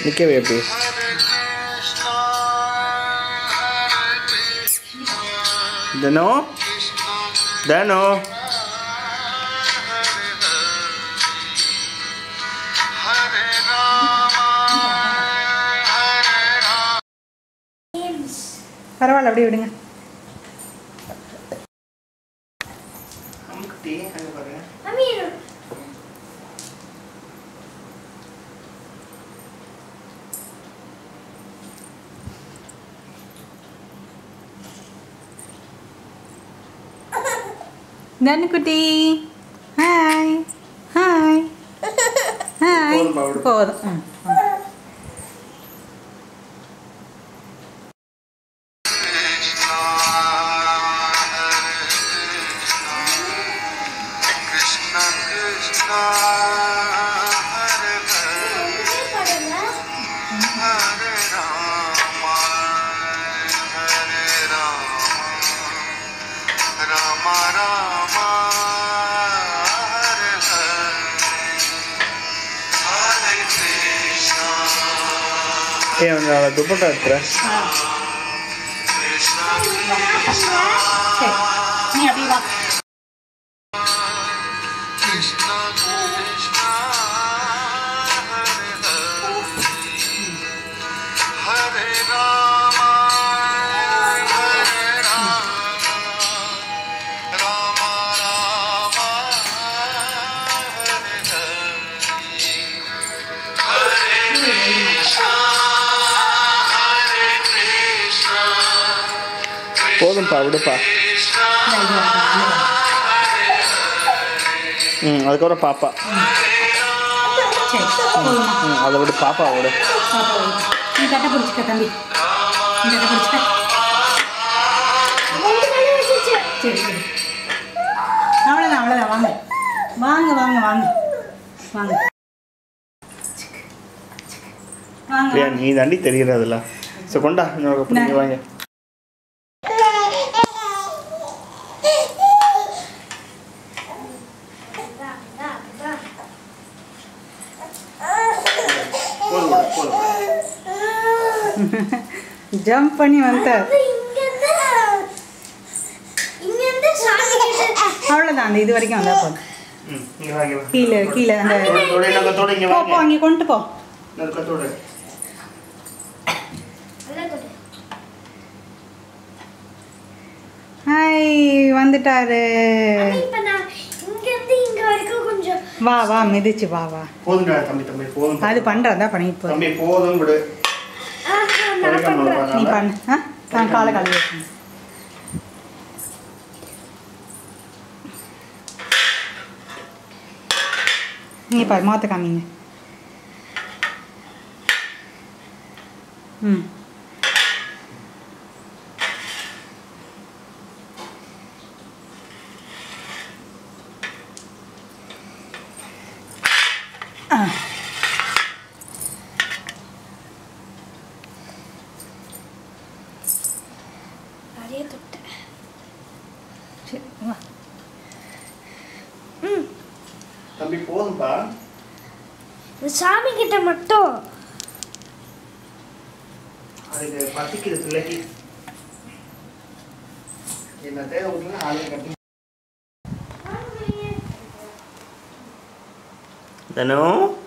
நிற்கவே எப்படி தனு தனு பரவாயில்ல அப்படியே விடுங்க. தனு குட்டி ஹாய் ஹாய் ஹாய். போதும். துப்பட்டா எடுத்துற நீ அப்படி வா. போதும்ப்பா விடுப்பா. அதுக்கப்புறம் பாப்பா. அதை விடு பாப்பா விடு. நீ கட்ட பிடிச்சிக்க தம்பி. கட்ட பிடிச்சிக்க. சரி சரி அவ்வளோதான் அவ்வளோதான். வாங்க வாங்க வாங்க வாங்க வாங்க வாங்க. நீ தாண்டி தெரிகிறதுல. ஸோ கொண்டா இன்னொரு பிடிங்க வாங்க. ஜம்ப் பண்ணி வந்தார். அவ்வளோதான். அந்த இது வரைக்கும் வந்தால் போதும். கீழே கீழே அந்த போ அங்கே கொண்டு போ. ஹாய் வந்துட்டாரு. வா வா மிதிச்சு வா வா. அது பண்ணுறதா பண்ணிட்டு போதும். நீ பண்ணு. நான் காலை கழுவி வைக்கணும். நீங்கள் பாரு மாற்ற காமிங்க. ம் சரி வா. தம்பி போதும்பா. சாமி கிட்ட மட்டும் அதுக்கு பத்திக்குது பிள்ளைக்கு. என்ன தேவை விட்டுனா ஆளுங்க கட்டி. தனு